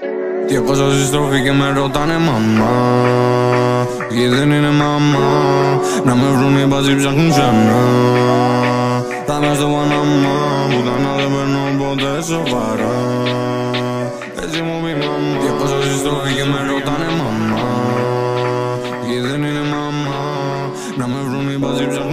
200 συστροφή και με ρωτάνε μαμά, ή δεν είναι μαμά. Να με βρουν οι μπάτσοι ψάχνουν ξανά. Θα είμαι στο Παναμά, πουτάνα δεν παίρνω ποτέ σοβαρά. Έτσι μου πει μαμά. 200 συστροφή και με ρωτάνε μαμά, ή δεν είναι μαμά. Να με βρουν οι μπάτσοι ψάχνουν.